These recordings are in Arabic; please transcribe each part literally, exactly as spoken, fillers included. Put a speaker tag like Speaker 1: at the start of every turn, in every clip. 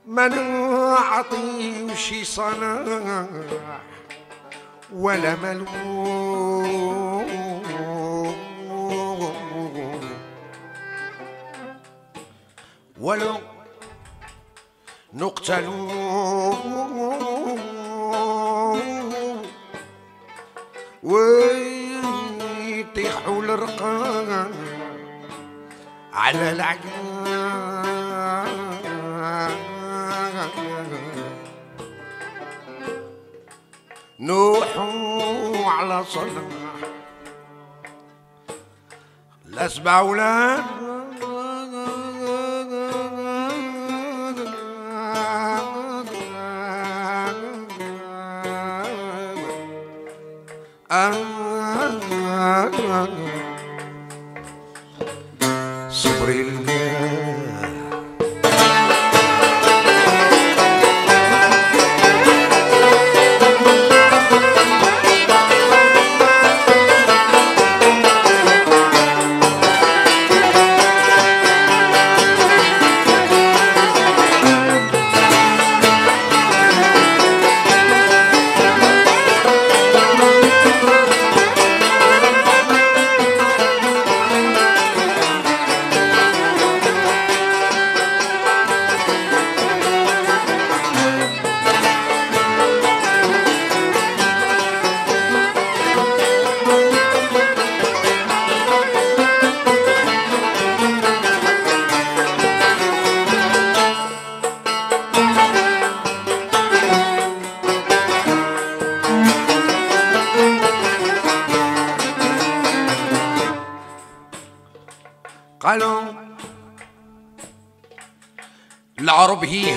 Speaker 1: ما نعطي شي صلاح ولا ملوم، ولو نقتلوا ويطيحوا الرقام على العقاب، نوحوا على صلاح الأسبع أولاد صبري لله. قالوا العرب هي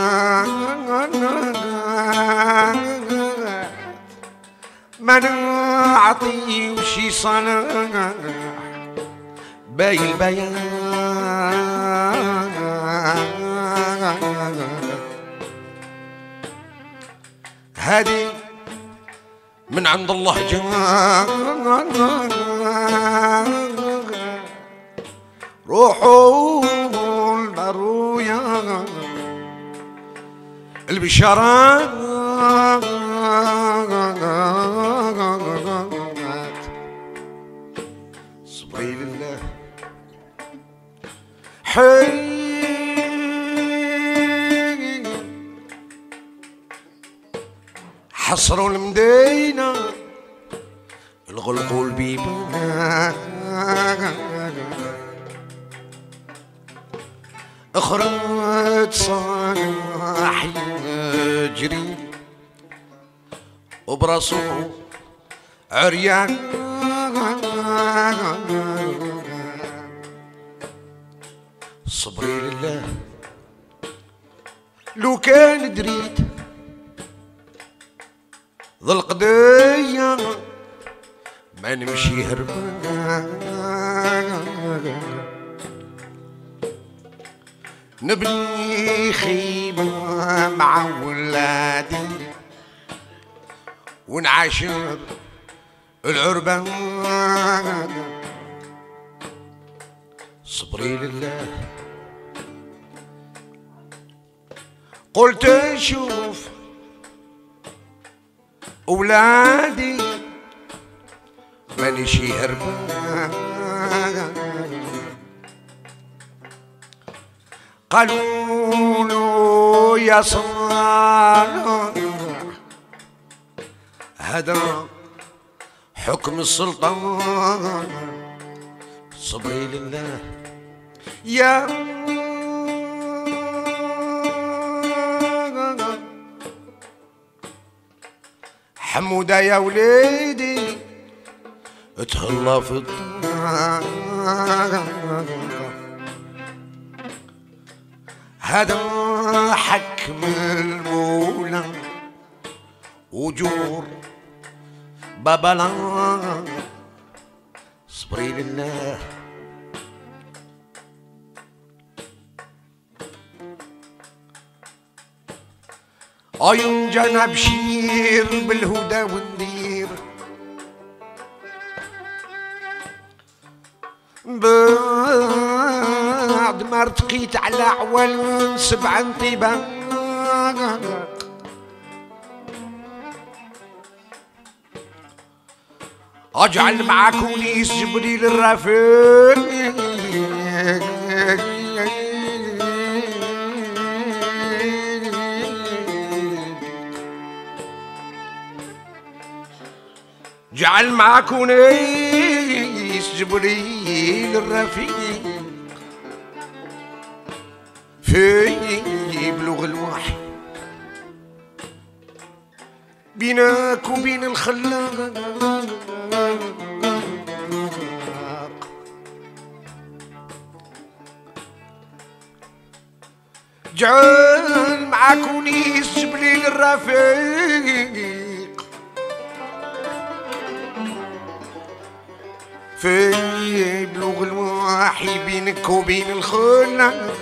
Speaker 1: ما نعطي وشي صلاح باي البيان، هادي من عند الله جاء، روحوا البرويا البشارات صبري لله. حي حصروا المدينة الغلقوا البيبان، اخرج صاح يجري وبراسه عريان، صبري لله. لو كان دريت ذا القضية ما نمشي هربان، نبني خيمة مع ولادي ونعاشر العربان، صبري لله. قلت شوف أولادي مانيشي هربان، قالوا له يا صالح هذا حكم السلطان، صبري لله. يا حمودة يا وليدي اتهلا في الدار، هذا حكم المولى وجور بابلا، صبري لله. عيون جانا بشير بالهدى والنير، بعد ما ارتقيت على عوال سبع انطبان، اجعل معاك ونيس جبريل الرفيق جعل معاك ونيس جبريل الرفيق في يبلغ الوحي بينك وبين الخلاق جعل معاك ونيس جبريل الرفيق في يبلغ الوحي بينك وبين الخلاق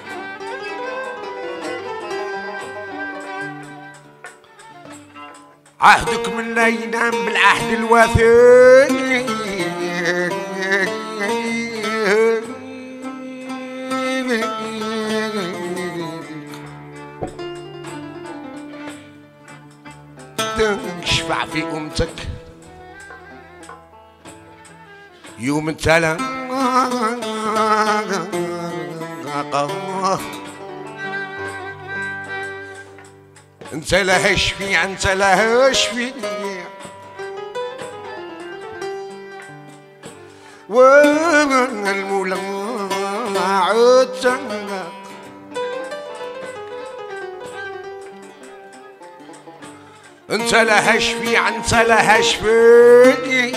Speaker 1: عهدك من لا ينام بالعهد الوثيق تشفع في أمتك يوم تلا انت لا هشفي انت لا هشفي والمولى عدتك انت لا هشفي انت لا هشفي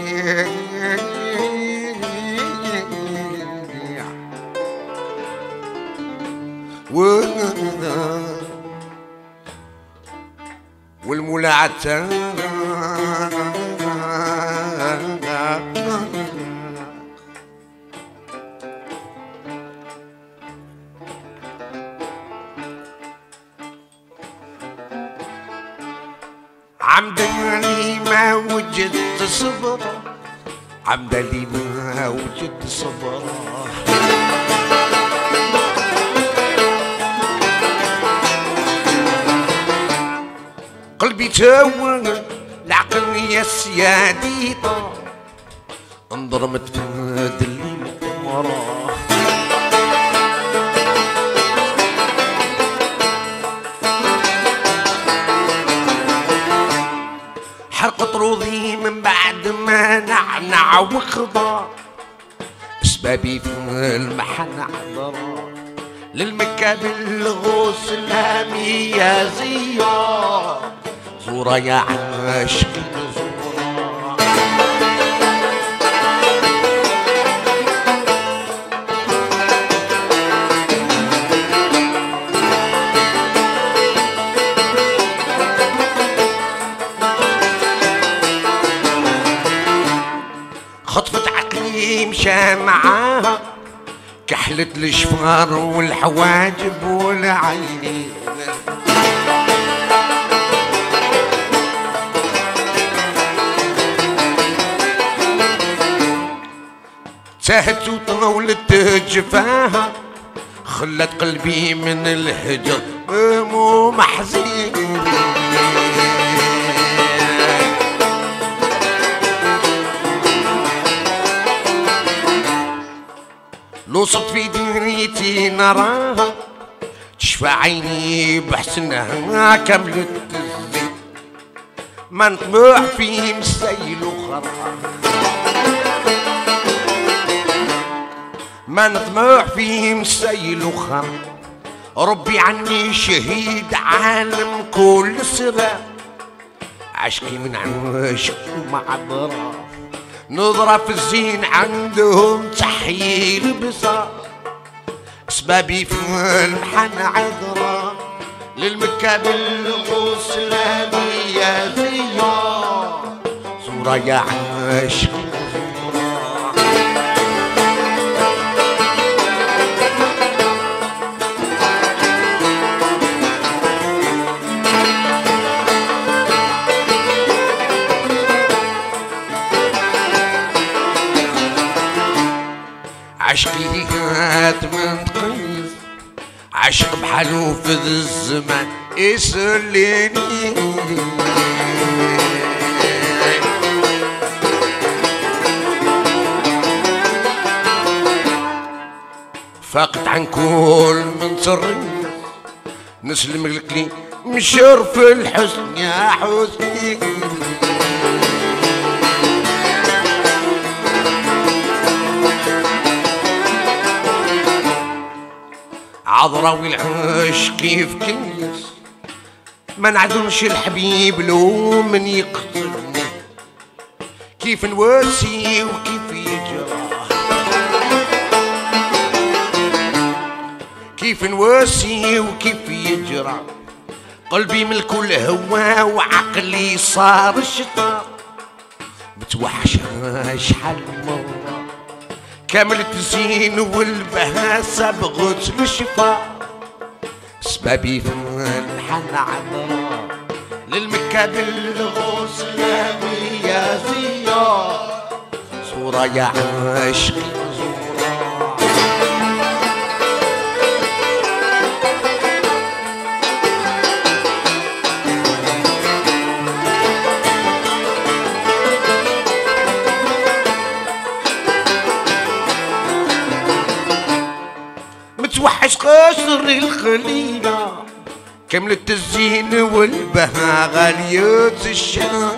Speaker 1: والمولى عدتك عمدا لي ما وجدت صبر عمدا لي ما وجدت صبر قلبي تاول العقل يا سيادي طار انضرمت في الليل وراه حرق طروضي من بعد ما نعنع وخضار اسبابي في المحن عذرا للمكة بالغوص الهامي يا زيار زورا يا عاشقي زورا خطفت عقلي مشى معاها كحلت الشفار والحواجب والعينين تهت وطولت جفاها خلت قلبي من الهجر مو محزين نوصت في دنيتي نراها تشفى عيني بحسنها كملت الزين ما نطمع في مسيل وخرا ما نطمع في مسيل وخرا ربي عني شهيد عالم كل سرا عشقي من عشق معبرة نظرة في الزين عندهم تحيل بصار اسبابي في المحن عذرة للمكة بالغوص الهامي يا زيار صورة يا عاشق عشقي هات من تقيس عاشق بحالو في ذا الزمان يسليني. فاقت عن كل من سر نسلم لك مشرف الحسن يا حسني. عذراوي العش كيف كنيس ما نعذرش الحبيب لو من يقتلني. كيف نواسي وكيف يجرى كيف نواسي وكيف يجرى. قلبي من الكل هوا وعقلي صار الشطار. متوحش شحال مرة كامل الزين والبهاسة بغت الشفاء. سبابي في الحن عذرا للمكة بالغسلة يا زيار. صورة يا عاشقي متوحش قصر الخليلة كملت الزين والبها غالية الشام.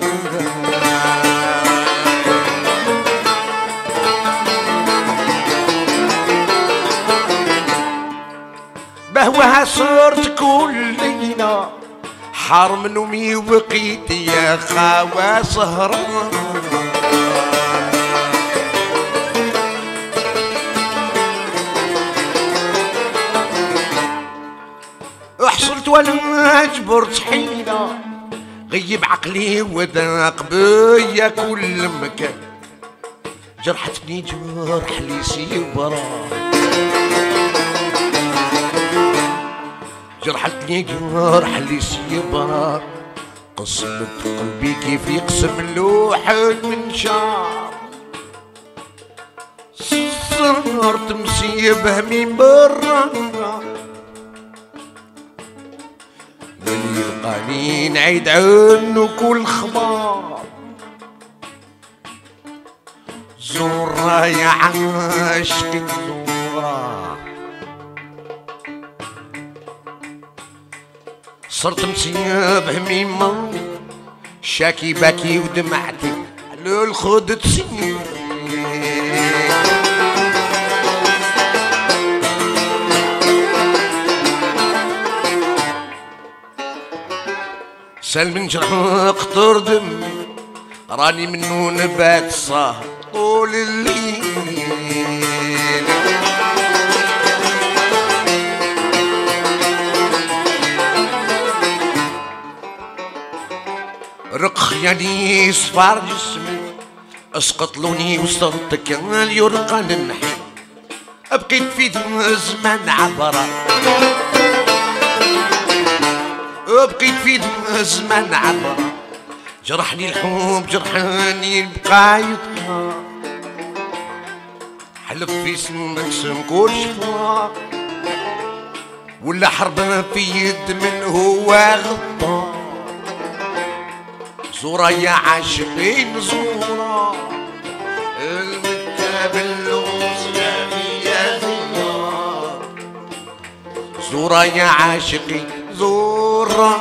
Speaker 1: بهوها صرت كل ليلة حار من نومي وبقيت يا خاوة سهران. حصلت ولا جبرت حيلة غيب عقلي وذاق بيا كل مكان. جرحتني جرح لي سيبرا جرحتني جرح لي سيبرا. قسمت قلبي كيف يقسم لوح المنشار. صرت مسيبه من برا من يلقاني نعيد عنه كل خبار. زورا يا عاشقي زورا صرت مسيب هميمة شاكي باكي ودمعتي على الخد تسيب. سال من جرح قطر دمي راني منو نبات صاهر طول الليل. رق خيالي صفار جسمي اسقط لوني وصرت كان يرقى للنحي. بقيت في زمان عبرة بقيت في زمان عبرة. جرحني الحب جرحاني البقايد حلف في سمك سم كل شفاء. ولا حربة في يد من هو غطى. زورا يا عاشقين زورا المكة بالغصن يا زيار. زورا يا عاشقين زورا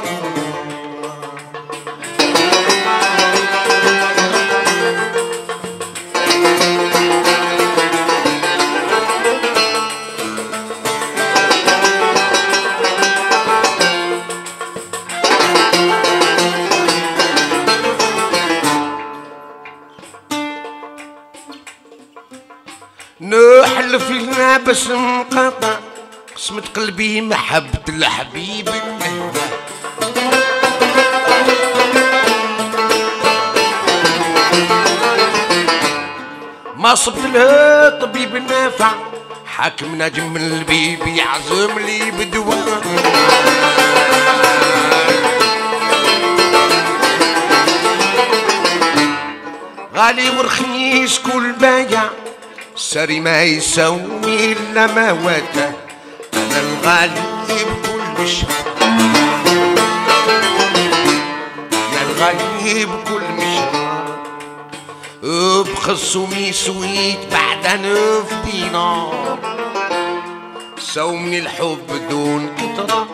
Speaker 1: نحلف لنا بس انقطع. قسمة قلبي محبة الحبيب النهوى. ما صبت له طبيب نافع حاكم نجم البيب يعزم لي بدواء. غالي ورخيص كل بايع ساري ما يسوي الا ما واته. انا الغالي مشرق يا الغريب كل مشرق بخصومي سويت بعد نف دينار سومني الحب دون كترة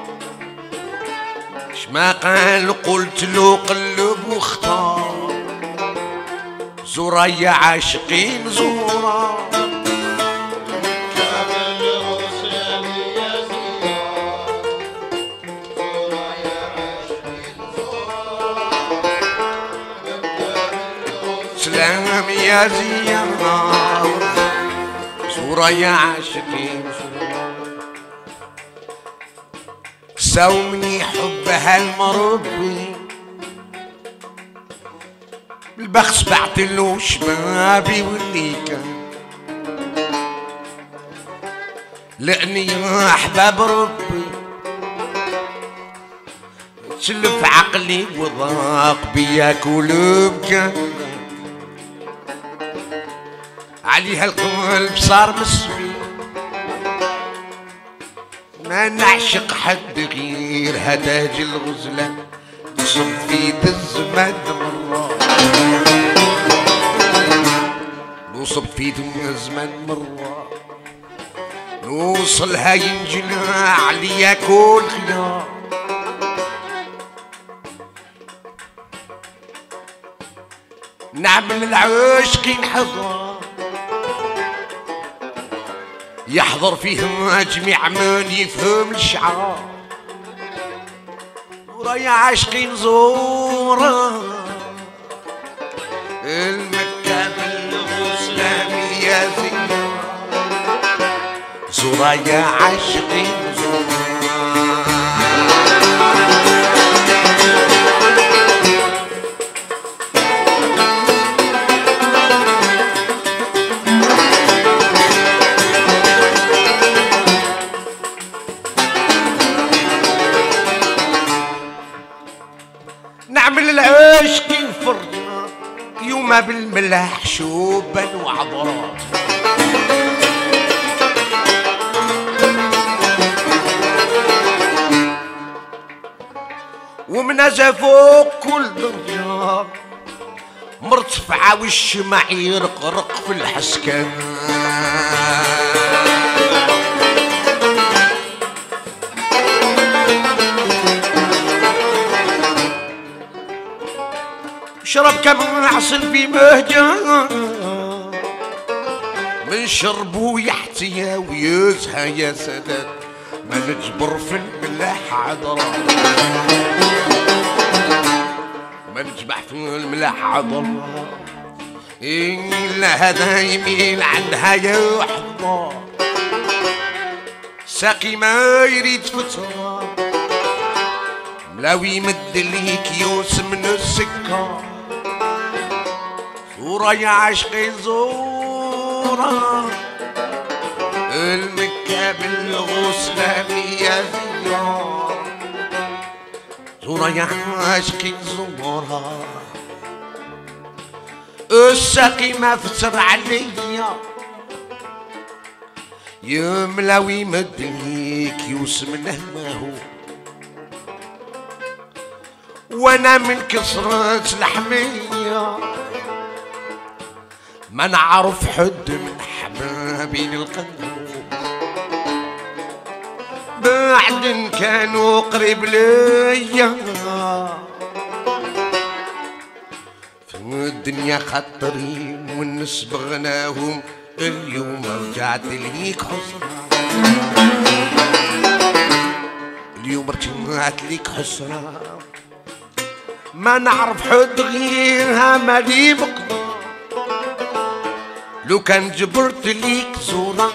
Speaker 1: شما قال قلت له قلب واختار زورا يا عاشقين زورا سلام يا زيارة زورا يا عاشقين سومني حبها المربي البخس بعتلو شبابي واللي كان لاني يا احباب ربي تشلف عقلي وضاق بيا كلوب كان عليها القلب صار مسوي ما نعشق حد غير هداج الغزلة تصب في الزمن مرة نوصب في الزمن مرة نوصلها ينجلى عليا كل خيار نعمل العاشقين حضر يحضر فيهم جميع من يفهم الشعار زورا يا عاشقين زورا المكة بالغسلان يا زيارة زورا يا عاشقين زورا نعمل العاشقين فرنا يوما بالملاح شوبا وعبرات ومنازة فوق كل درجة مرتفعة والشمع يرقرق في الحسكان شرب كم عسل في مهجة من شربو يحتيا ويزها يا سادات ما نجبر في الملاح عذرا ما نجبح في الملاح عذرا إلا هذا يميل عندها يا حضار ساقي ما يريد فترة ملاوي يمد ليك يوس من السكر زورا يا عاشقي زورا المكة بالغسلان يا زيارة زورا يا عاشقي زورا الساقي ما فتر عليا يا ملاوي مدليك يوس منه ما هو وانا من كسرة الحمية ما نعرف حد من حبابي القلب بعد كانوا قريب ليا في الدنيا خطرين والنسب غناهم اليوم رجعت ليك حسرة اليوم رجعت ليك حسرة ما نعرف حد غيرها مالي بقدر لو كان جبرت ليك زورا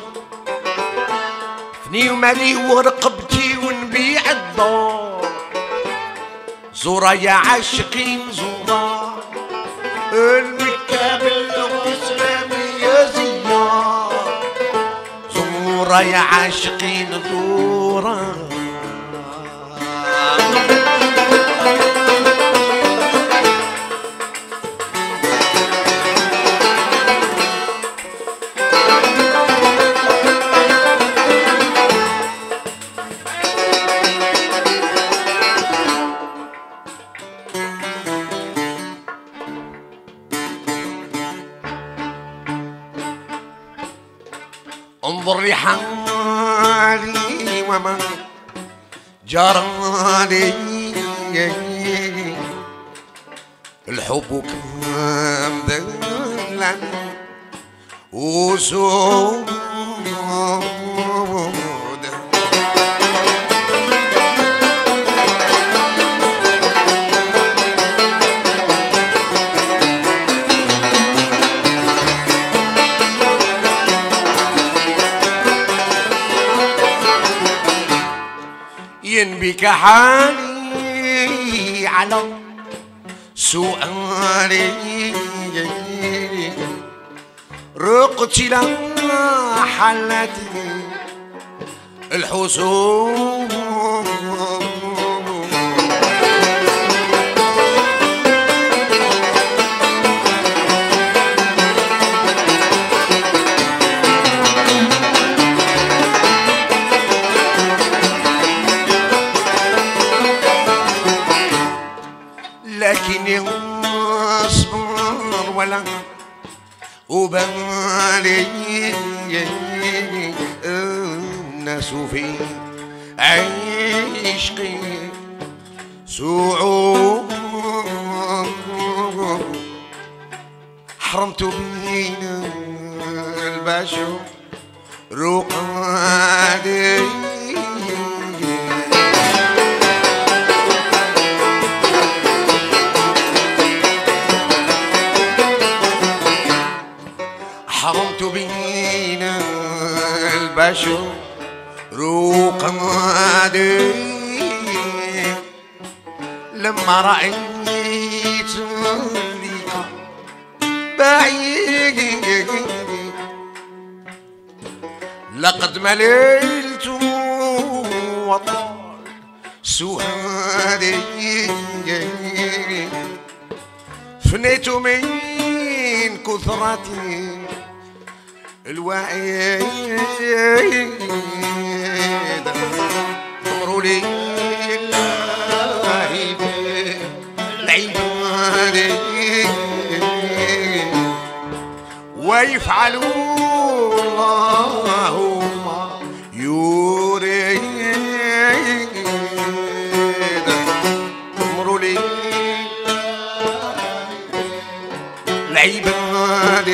Speaker 1: فني ومالي ورقبتي ونبيع الدار زورا يا عاشقين زورا المكة بالغسلان يا زيار زورا يا عاشقين زورا حالي وما جرالي الحب كان ذلا وسود ينبك حالي على سؤالي رقت لما حلتي الحسون لكني اصبر ولا وبالي الناس في عشقي سعود حرمت بين البشر رقادي حرمت بين البشر رقادي لما رأيت اللقاء بعيد لقد مللت وطال سهادي فنيت من كثرتي الوعيد امروا لي الله العباد ويفعلوا الله ما يريد امروا لي العباد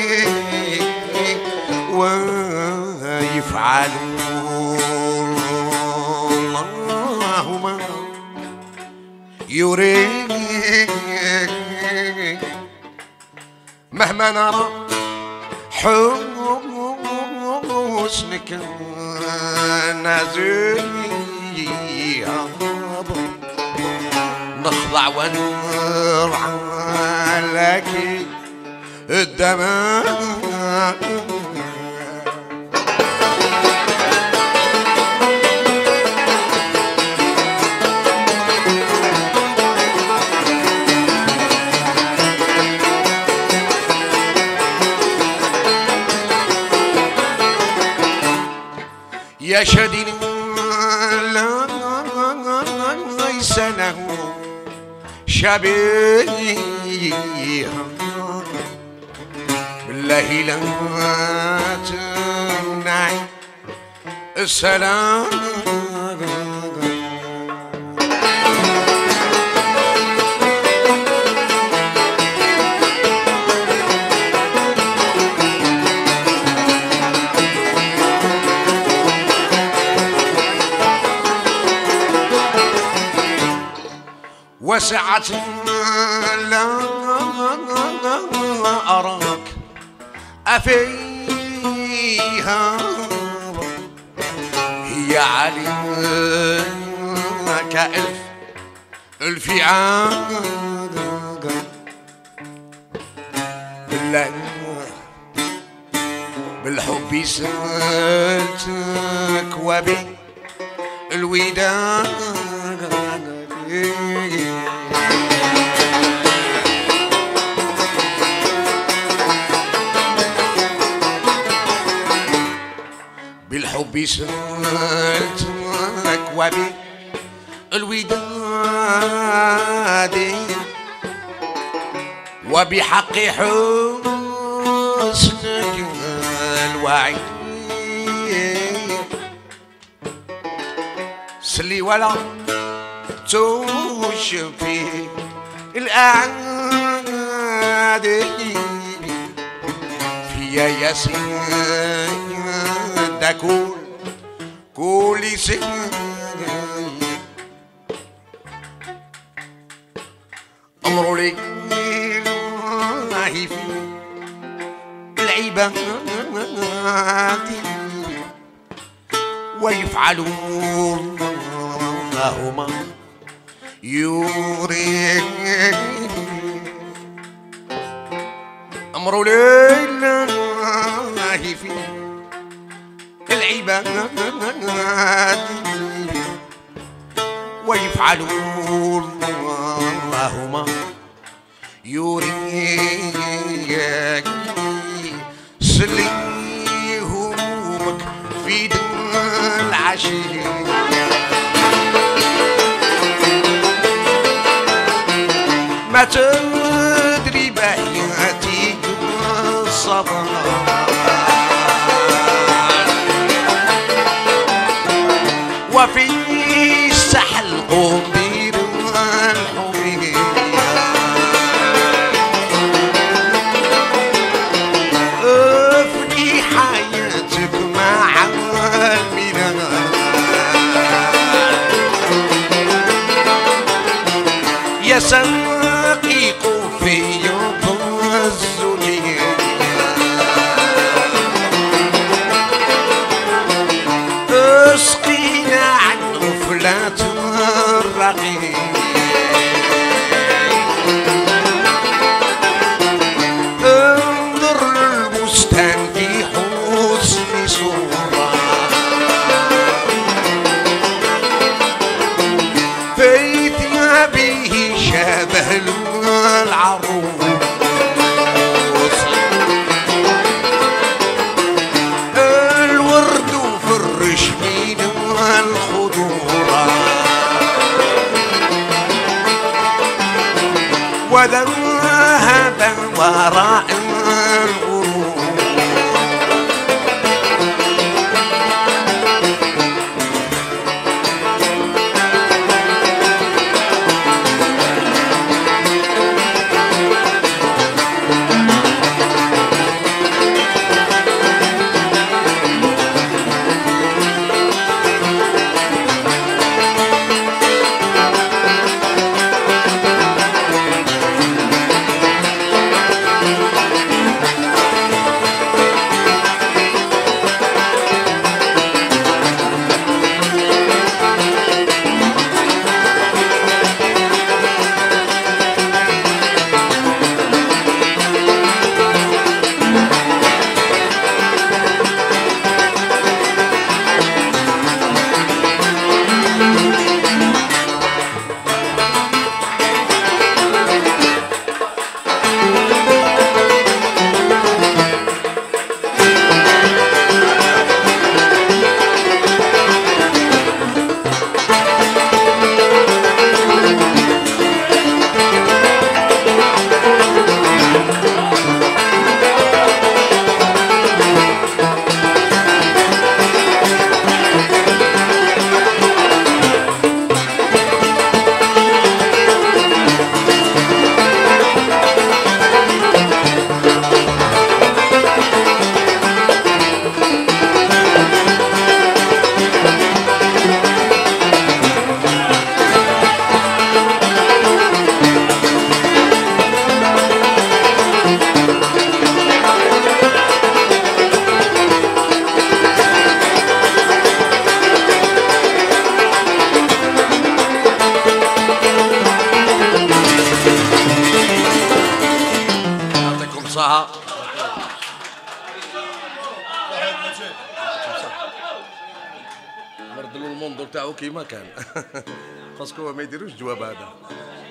Speaker 1: ويفعلوا الله ما يريد مهما نرى حسنك نزيها نخضع ونرعى لك الدماء يا شديد ليس له شبيه بالله لا تمنعي السلام وسعة لا أراك أفيها هي عليك ألف ألف عام بالله بالحب سألتك وبي الوداع بالحب سألتك وبي الوداد وبحق حسنك الوعيد سلي ولا توشفي الأعادي فيا ياسين داكول كولي سين أمرو لي الله في العباد ويفعلون ما يريد أمر لله في العباد ويفعلون ما يريد سليهم في العشير ما تدري بحياتي الصبر وفي السحل قبير الحمير افني حياتك مع الميلاد يا ساقي قوفي يضزني اسقينا عن غفلات الرقيق انظر البستان في حسن صورة في ثيابه شبه العروس الورد فرش من الخضورة وذهب وراء الغروب صح نردلو المنظور تاعو كيما كان خاصكم ما يديروش الجواب هذا.